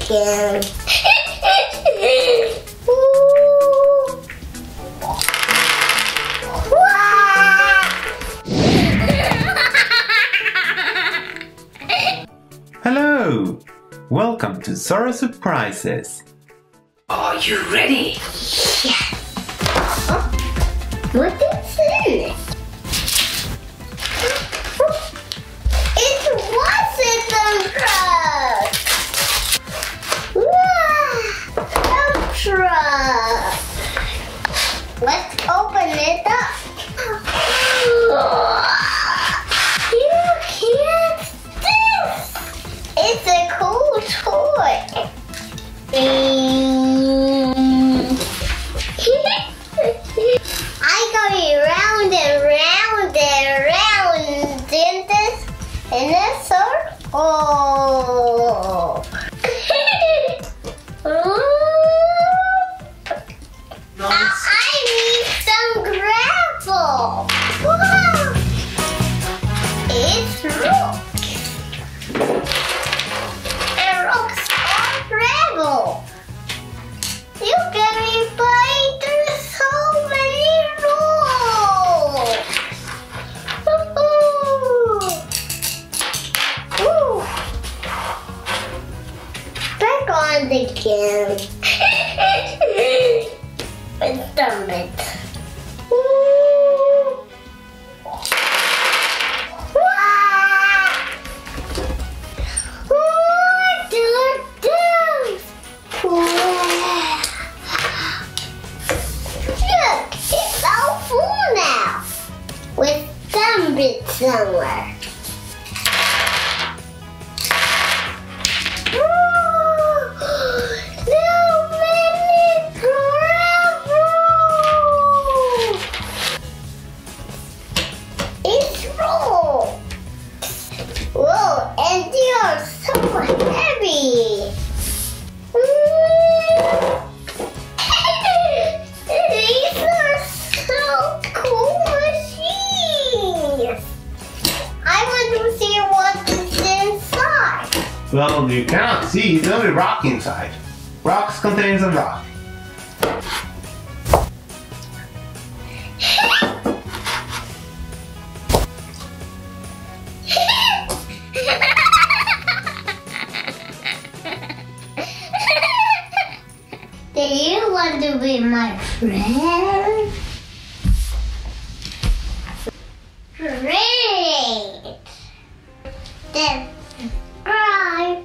again. Hello! Welcome to zOrrOs Surprises. Are you ready? Yeah. What is this? It wasn't a truck! Wow! A truck! Let's open it up. Look, here's this! It's a cool toy. I go round and round and round in this circle. Nice. I need some gravel. Wow. It's rocks. And rocks are gravel. You can be playing through so many rules. Ooh. Back on the game. It's done it. Ooh. Look, it's all full now, with some bits somewhere. So many gravel! It's roll. Whoa, and they are so heavy. These are so cool machines. I want to see what is inside. Well, you cannot see, there's only rock inside. Rocks contains a rock. Do you want to be my friend? Great! Then subscribe.